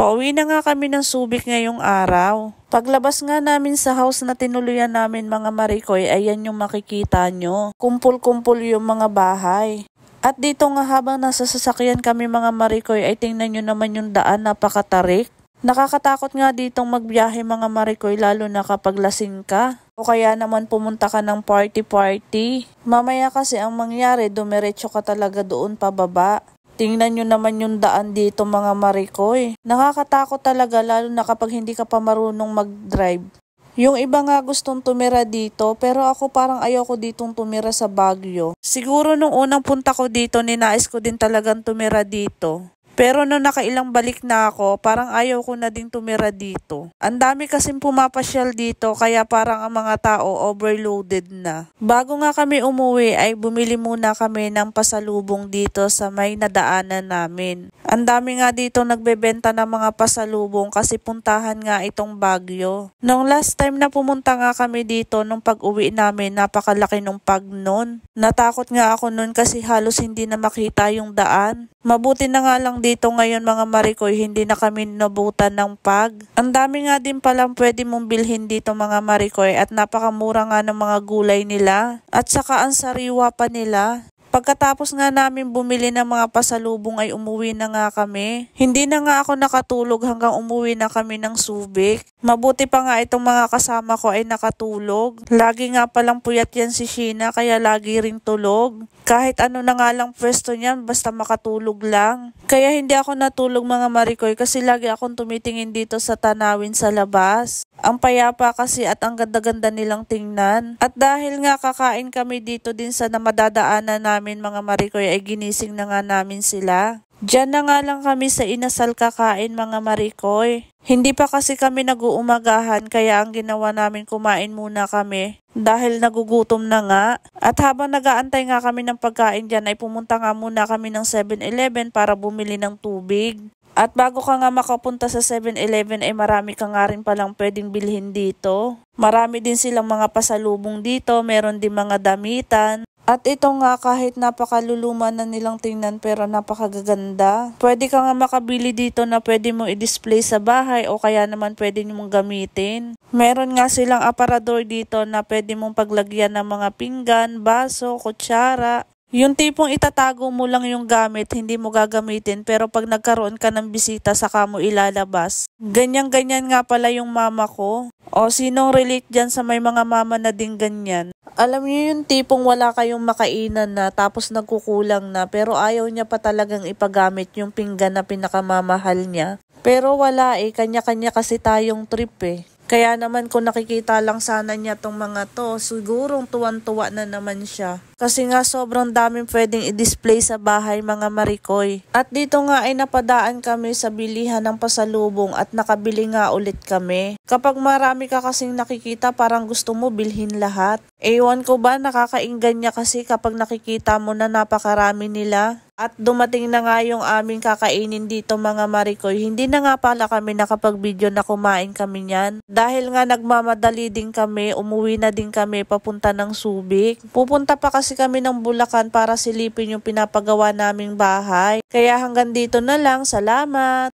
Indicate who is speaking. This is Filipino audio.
Speaker 1: Pauwi na nga kami ng Subic ngayong araw. Paglabas nga namin sa house na tinuluyan namin mga Marikoy, ayan yung makikita nyo. Kumpul-kumpul yung mga bahay. At dito nga habang nasa sasakyan kami mga Marikoy ay tingnan nyo naman yung daan, napakatarik. Nakakatakot nga ditong magbiyahe mga Marikoy lalo na kapag lasing ka. O kaya naman pumunta ka ng party-party. Mamaya kasi ang mangyari, dumiretso ka talaga doon pababa. Tingnan nyo naman yung daan dito mga Marikoy. Nakakatakot talaga lalo na kapag hindi ka pa marunong mag-drive. Yung iba nga gustong tumira dito pero ako parang ayoko ditong tumira sa Baguio. Siguro nung unang punta ko dito, ninais ko din talagang tumira dito. Pero nung nakailang balik na ako, parang ayaw ko na ding tumira dito. Ang dami kasing pumapasyal dito kaya parang ang mga tao overloaded na. Bago nga kami umuwi ay bumili muna kami ng pasalubong dito sa may nadaanan namin. Ang dami nga dito nagbebenta ng mga pasalubong kasi puntahan nga itong Baguio. Nung last time na pumunta nga kami dito, nung pag-uwi namin, napakalaki nung pag nun. Natakot nga ako nun kasi halos hindi na makita yung daan. Mabuti na nga lang dito ngayon mga Marikoy, hindi na kami nabutan ng pag. Ang dami nga din palang pwede mong bilhin dito mga Marikoy at napakamura nga ng mga gulay nila. At saka ang sariwa pa nila. Pagkatapos nga namin bumili ng mga pasalubong ay umuwi na nga kami. Hindi na nga ako nakatulog hanggang umuwi na kami ng Subic. Mabuti pa nga itong mga kasama ko ay nakatulog. Lagi nga palang puyat yan si Sheena kaya lagi ring tulog. Kahit ano na nga lang pwesto niyan basta makatulog lang. Kaya hindi ako natulog mga Marikoy kasi lagi akong tumitingin dito sa tanawin sa labas. Ang payapa kasi at ang ganda-ganda nilang tingnan. At dahil nga kakain kami dito din sa namadadaanan namin mga Marikoy ay ginising na nga namin sila. Diyan na nga lang kami sa inasal kakain mga Marikoy. Hindi pa kasi kami nag-uumagahan kaya ang ginawa namin kumain muna kami dahil nagugutom na nga. At habang nag-aantay nga kami ng pagkain dyan ay pumunta nga muna kami ng 7-Eleven para bumili ng tubig. At bago ka nga makapunta sa 7-Eleven ay marami ka nga rin palang pwedeng bilhin dito. Marami din silang mga pasalubong dito, meron din mga damitan. At ito nga kahit napakaluluma na nilang tingnan pero napakagaganda. Pwede ka nga makabili dito na pwede mong i-display sa bahay o kaya naman pwede mong gamitin. Meron nga silang aparador dito na pwede mong paglagyan ng mga pinggan, baso, kutsara. Yung tipong itatago mo lang yung gamit, hindi mo gagamitin pero pag nagkaroon ka ng bisita saka mo ilalabas. Ganyan-ganyan nga pala yung mama ko. O sinong relate dyan sa may mga mama na ding ganyan? Alam niyo yung tipong wala kayong makainan na tapos nagkukulang na pero ayaw niya pa talagang ipagamit yung pinggan na pinakamamahal niya. Pero wala kanya-kanya kasi tayong trip Kaya naman kung nakikita lang sana niya tong mga to, sigurong tuwan-tuwa na naman siya. Kasi nga sobrang daming pwedeng i-display sa bahay mga Marikoy. At dito nga ay napadaan kami sa bilihan ng pasalubong at nakabili nga ulit kami. Kapag marami ka kasing nakikita parang gusto mo bilhin lahat. Ewan ko ba nakakainggan niya kasi kapag nakikita mo na napakarami nila. At dumating na nga yung aming kakainin dito mga Marikoy. Hindi na nga pala kami nakapag-video na kumain kami niyan. Dahil nga nagmamadali din kami, umuwi na din kami papunta ng Subic. Pupunta pa kasi kami ng Bulacan para silipin yung pinapagawa naming bahay. Kaya hanggang dito na lang. Salamat!